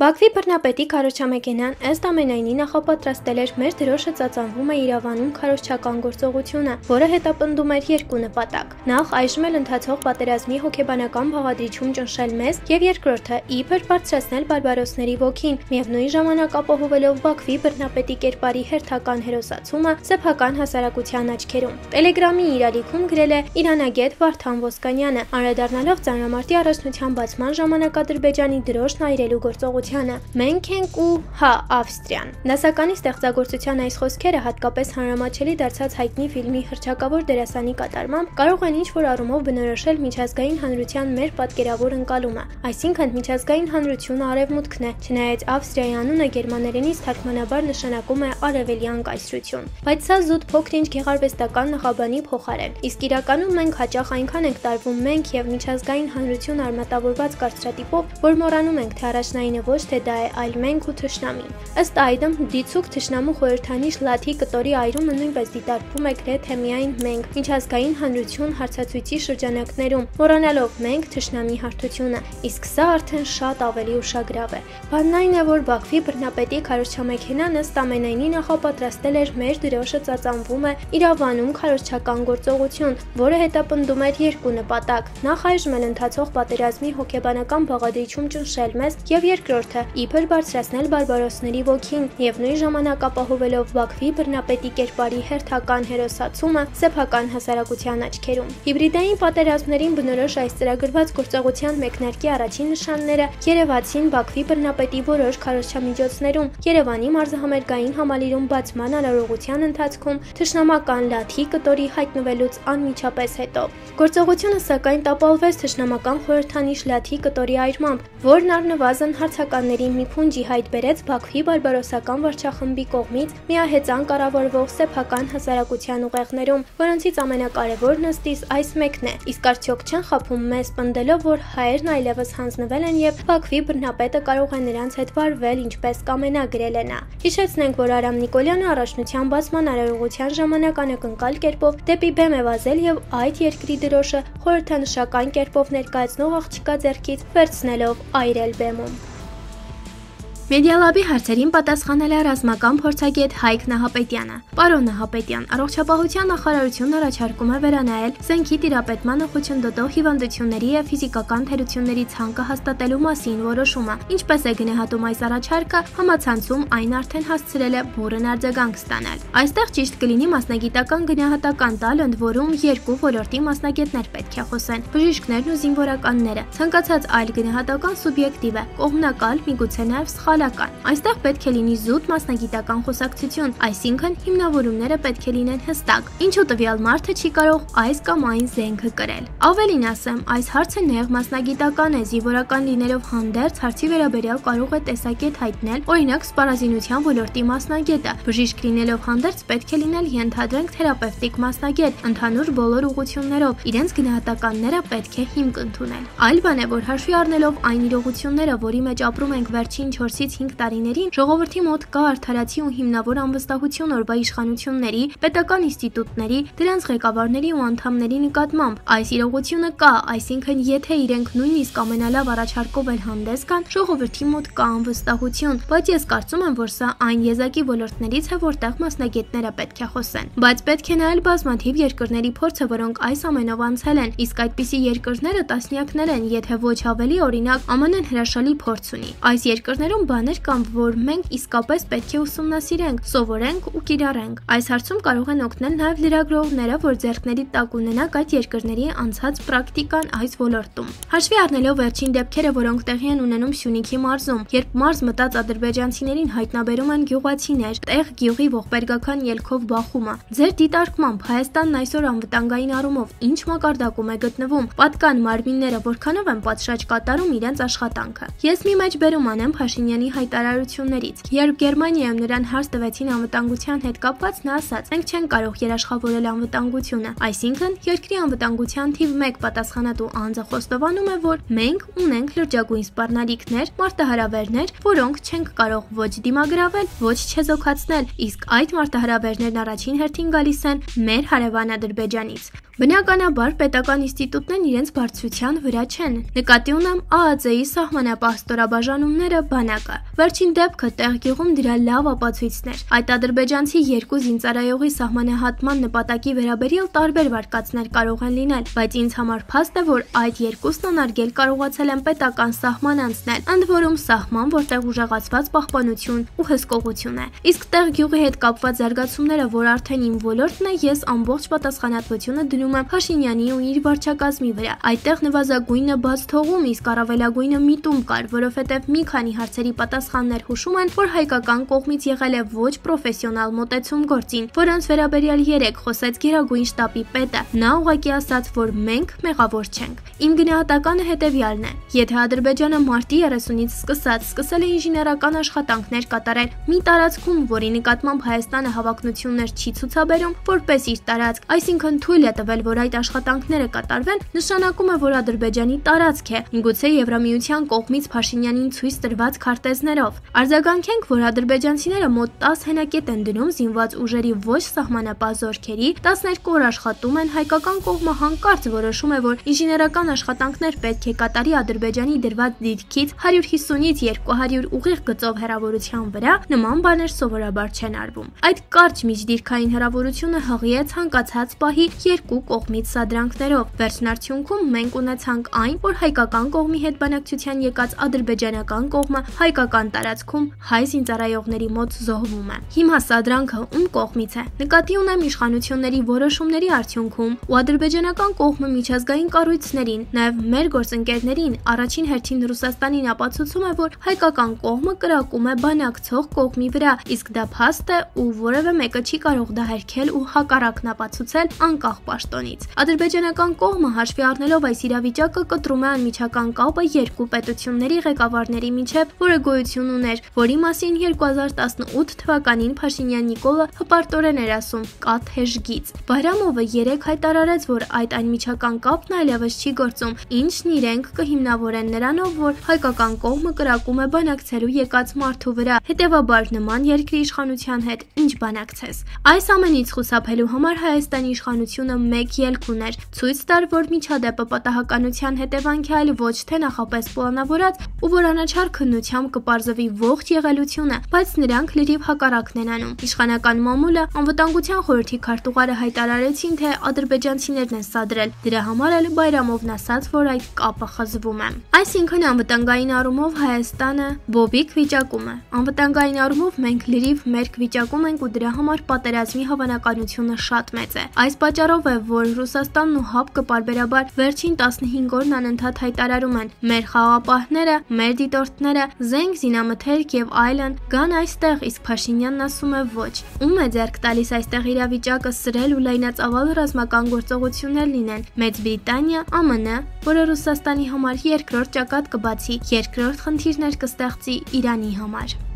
Բաքվի բռնապետի քարոզչամեքենան ըստ ամենայնի նախապատրաստել էր մեր դրոշը ծածանվում է իրավանում քարոզչական գործողությունը, որը հետապնդում էր երկու նպատակ։ Նախ այժմ էլ ընթացող պատերազմի հոգեբանական բաղադրիչում ճնշել մեզ եւ երկրորդը իբր բարձրացնել բարբարոսների ոգին, միևնույն ժամանակ ապահովելով Բաքվի բռնապետի կերպարի հերթական հերոսացումը սեփական հասարակության աչքերում։ Տելեգրամի իրալիքում գրել է իրանագետ Վարդան Ոսկանյանը, անդրադառնալով ծանրամարտի առաջնության բացման ժամանակ Ադրբեջանի դրոշն այրելու գործողությանը։ Մենք ենք ու հա Ավստրիան։ Դասականի ստեղծագործության այս խոսքերը հատկապես հանրամատչելի դարձած հայտնի ֆիլմի հռչակավոր դերասանի կատարմամբ կարող են ինչ-որ առումով բնորոշել միջազգային հանրության մեր պատկերավոր ընկալումը, այսինքն միջազգային հանրությունը արևմուտքն է, չնայած Ավստրիայի անունը գերմաներենից թարգմանաբար նշանակում է արևելյան կայսրություն։ Բայց սա զուտ փոքր-ինչ գեղարվեստական նախաբանի փոխարեն։ Իսկ իրականում մենք հաճախ այնքան ենք տարվում մենք եւ միջազգային հանրություն արմատավորված կարծրատիպով, որ մոռանում ենք, թե առաջնայինը ոչ թե դա է, այլ մենք ու թշնամին։ Ըստ այդմ դիցուք թշնամու խորհրդանիշ լաթի կտորի այրումը նույնպես դիտարկվում է գրեթե միայն մենք միջազգային հանրություն հարցացույցի շրջանակներում, մոռանալով մենք թշնամի հարթությունը, իսկ սա արդեն շատ ավելի ուշագրավ է։ Բանն այն է, որ Բաքվի բռնապետի քարոզչամեքենան ըստ ամենայնի նախապատրաստել էր մեր դրոշը ծածանվում է իրավանում քարոզչական գործողություն, որը հետապնդում էր երկու նպատակ։ Նախ այժմ էլ ընթացող պատերազմի հոգեբանական բաղադրիչում ճնշել մեզ եւ երկրորդը իբր բարձրացնել բարբարոսների ոգին եւ նույն ժամանակ ապահովելով Բաքվի բռնապետի կերպարի հերթական հերոսացումը սեփական հասարակության աչքերում։ Հիբրիդային պատերազմներին բնորոշ այս ծրագրված գործողության մեկնարկի առաջին նշանները երևացին Բաքվի բռնապետի որոշ քարոզչամիջոցներում, Երևանի մարզահամերգային համալիրում բացման արարողության ընթացքում, թշնամական լաթի կտորի հայտնվելուց անմիջապես հետո։ Գործողությունը սակայն տապալվեց թշնամական խորհրդանիշ լաթի կտորի այրմամբ, որն առնվազն հարցականների մի փունջի հայտ բերեց Բաքվի բարբարոսական վարչախմբի կողմից միահեծան կառավարվող սեփական հասարակության ուղեղներում, որոնցից ամենակարևորն ըստիս այս մեկն է։ Իսկ արդյոք չեն խաբում մեզ պնդելով, որ հայերն այլևս հանձնվել են եւ Բաքվի բռնապետը կարող է նրանց հետ վարվել ինչպես կամենա, գրել է նա։ Հիշեցնենք, որ Արամ Նիկոլյանը առաջնության բացման արարողության ժամանակ անակնկալ կերպով դեպի բեմ է վազել եւ այդ երկրի դրոշը խորհրդանշական կերպով ներկայացնող աղջկա ձեռքից վերցնելով այրել բեմում։ Մեդիալաբի հարցերին պատասխանել է ռազմական փորձագետ Հայկ Նահապետյանը։ Պարոն Նահապետյան, առողջապահության նախարարությունն առաջարկում է վերանայել զենքի տիրապետմանը խոչընդոտող հիվանդությունների եւ ֆիզիկական թերությունների ցանկը հաստատելու մասին որոշումը։ Ինչպես է գնահատում այս առաջարկը, համացանցում այն արդեն հասցրել է բուռն արձագանք ստանալ։ Այստեղ ճիշտ կլինի մասնագիտական գնահատական տալ, ընդ որում երկու ոլորտի մասնագետներ պետք է խոսեն՝ բժիշկներն ու զինվորականները։ Ցանկացած այլ գնահատական սուբյեկտիվ է, կողմնակալ, միգուցե նաեւ սխալ։ Այստեղ պետք է լինի զուտ մասնագիտական խոսակցություն, այսինքն հիմնավորումները պետք է լինեն հստակ, ինչու տվյալ մարդը չի կարող այս կամ այն զենքը կրել։ Ավելին ասեմ, այս հարցը նեղ մասնագիտական է, զինվորական լինելով հանդերձ հարցի վերաբերյալ կարող է տեսակետ հայտնել, օրինակ սպառազինության ոլորտի մասնագետը, բժիշկ լինելով հանդերձ պետք է լինել ենթադրենք թերապևտիկ մասնագետ, ընդհանուր բոլոր ուղղություններով, իրենց գնահատականները պետք է հիմք ընդունել։ Այլ բան է, որ հաշվի առնելով այն իրողությունները, որի մեջ ապրում ենք վերջին 4-ից 5 տարիներին, ժողովրդի մոտ կա արդարացի ու հիմնավոր անվստահություն օրվա իշխանությունների, պետական ինստիտուտների, դրանց ղեկավարների ու անդամների նկատմամբ։ Այս իրողությունը կա, այսինքն եթե իրենք նույնիսկ ամենալավ առաջարկով էլ հանդես գան, ժողովրդի մոտ կա անվստահություն, բայց ես կարծում եմ, որ սա այն եզակի ոլորտներից է, որտեղ մասնագետները պետք է խոսեն։ Բայց պետք է նայել բազմաթիվ երկրների փորձը, որոնք այս ամենով անցել են, իսկ այդպիսի երկրները տասնյակներ են, եթե ոչ ավելի, օրինակ ԱՄՆ-ն հրաշալի փորձ ունի։ Այս երկրներում բաներ կան, որ մենք իսկապես պետք է ուսումնասիրենք, սովորենք ու կիրառենք։ Այս հարցում կարող են օգնել նաև լրագրողները, որ ձեռքների տակ ունենան այդ երկրների անցած պրակտիկան այս ոլորտում։ Հաշվի առնելով վերջին դեպքերը, որոնք տեղի են ունենում Սյունիքի մարզում, երբ մարզ մտած ադրբեջանցիներին հայտնաբերում են գյուղացիներ, տեղ գյուղի ողբերգական ելքով բախումը։ Ձեր դիտարկմամբ Հայաստանն այսօր անվտանգային առումով ինչ մակարդակում է գտնվում, պատկան մարմինները որքանով են պատշաճ կատարում իրենց աշխատանքը։ Ես մի մեջբերում անեմ Փաշինյանի հայտարարություններից։ Երբ Գերմանիայում նրան հարց տվեցին անվտանգության հետ կապված, նա ասաց. «Մենք չենք կարող երաշխավորել անվտանգությունը»։ Այսինքն, երկրի անվտանգության թիվ 1 պատասխանատու անձը խոստովանում է, որ մենք ունենք լրջագույն սպառնալիքներ, մարտահրավերներ, որոնք չենք կարող ոչ դիմագրավել, ոչ չեզոքացնել, իսկ այդ մարտահրավերներն առաջին հերթին գալիս են մեր հարևան Ադրբեջանից։ Բնականաբար պետական ինստիտուտներն իրենց բարձրության վրա չեն։ Նկատի ունեմ ԱԱԾ-ի սահմանապահ ստորաբաժանումները բանակը։ Վերջին դեպքը տեղ գյուղում դրա լավ ապացույցն էր։ Այդ ադրբեջանցի երկու զինծառայողի սահմանահատման նպատակի վերաբերյալ տարբեր վարկածներ կարող են լինել, բայց ինձ համար փաստ է, որ այդ երկուսն անարգել կարողացել են պետական սահման անցնել, ընդ որում սահման, որտեղ ուժեղացված պահպանություն ու հսկողություն է։ Իսկ տեղ գյուղի հետ կապված զարգացումները, որ արդեն իմ ոլորտն է, ես ամբողջ պատասխանատվությունը դնում եմ Փաշինյանի ու իր վարչակազմի վրա։ Այդտեղ նվազագույնը բաց թողում, իսկ առավելագույնը միտում կար, որովհետև մի քանի հարցերի պատասխաններ հուշում են, որ հայկական կողմից եղել է ոչ պրոֆեսիոնալ մոտեցում գործին, որոնց վերաբերյալ երեք խոսեց Գերագույն շտաբի պետը։ Նա ուղղակի ասաց, որ մենք մեղավոր չենք։ Իմ գնահատականը հետևյալն է. եթե Ադրբեջանը մարտի 30-ից սկսել է ինժեներական աշխատանքներ կատարել մի տարածքում, որի նկատմամբ Հայաստանը հավակնություններ չի ցուցաբերում, որպես իր տարածք, այսինքն թույլ է տվել, որ այդ աշխատանքները կատարվեն, նշանակում է, որ Ադրբեջանի տարածք է, միգուցե Եվրամիության կողմից Փաշինյանին ցույց տրված քարտեզներով։ Արձագանքենք, որ ադրբեջանցիները մոտ 10 հենակետ են դնում զինված ուժերի ոչ սահմանապահ զորքերի, 12 օր աշխատում են, հայկական կողմը հանկարծ որոշում է, որ ինժեներական աշխատանքներ պետք է կատարի Ադրբեջանի դրված դիրքից 150-ից 200 ուղիղ գծով հեռավորության վրա, նման բաներ սովորաբար չեն արվում։ Այդ կարճ միջդիրքային հեռավորությունը հղի է ցանկացած պահի երկու կողմից սադրանքներով։ Վերջնարդյունքում մենք ունեցանք այն, որ հայկական կողմի հետ բանակցության եկած ադրբեջանական կողմը հայկական տարածքում հայ զինծառայողների մոտ զոհվում է։ Հիմա սադրանքը ում կողմից է։ Նկատի ունեմ իշխանությունների որոշումների արդյունքում ու ադրբեջանական կողմը միջազգային կառույցներին, նաև մեր գործընկերներին, առաջին հերթին Ռուսաստանին ապացուցում է, որ հայկական կողմը կրակում է բանակցող կողմի վրա, իսկ դա փաստ է ու որևէ մեկը չի կարող դա հերքել ու հակառակն ապացուցել անկախ պաշտոնից։ Ադրբեջանական կողմը հաշվի առնելով այս իրավիճակը կտրում է անմիջական կապը երկու պետությունների ղեկավարների միջև, որը գոյություն ուներ, որի մասին 2018 թվականին Փաշինյան Նիկոլը հպարտորեն էր ասում՝ կա թեժ գիծ։ Բայրամովը երեկ հայտարարեց, որ այդ անմիջական կապն այլևս չի գործում, ինչն իրենք կհիմնավորեն նրանով, որ հայկական կողմը կրակում է բանակցելու եկած մարդու վրա, հետևաբար նման երկրի իշխանության հետ ինչ բանակցես։ Այս ամենից խուսափելու համար Հայաստանի իշխանությունը մեկ ելք ուներ՝ ցույց տար, որ միջադեպը պատահականության հետևանք է, այլ ոչ թե նախապես պլանավորած ու որ անաչառ քննությամբ կպարզվի ողջ եղելությունը, բայց նրանք լրիվ հակառակն են անում։ Իշխանական մամուլը Անվտանգության խորհրդի քարտուղարը հայտարարեցին, թե ադրբեջանցիներն են սադրել, դրա համար էլ Բայրամովն ասաց, որ այդ կապը խզվում է։ Այսինքն անվտանգային առումով Հայաստանը բոբիկ վիճակում է։ Անվտանգային առումով մենք լրիվ մերկ վիճակում ենք ու դրա համար պատերազմի հավանականությունը շատ մեծ է։ Այս պատճառով է, որ Ռուսաստանն ու ՀԱՊԿ պարբերաբար վերջին 15 օրն անընդհատ հայտարարում են՝ մեր խաղաղապահները, մեր դիտորդները, զենք, զինամթերք եւ այլն գան այստեղ, իսկ Փաշինյանն ասում է ոչ։ Ում է ձեռք տալիս այստեղ իրավիճակը սրել ու լայնածավալ ռազմական գործողություններ լինեն։ Մեծ Բրիտանիա, ԱՄՆ, որը Ռուսաստանի համար երկրորդ ճակատ կբացի, երկրորդ խնդիրներ կստեղծի Իրանի համար։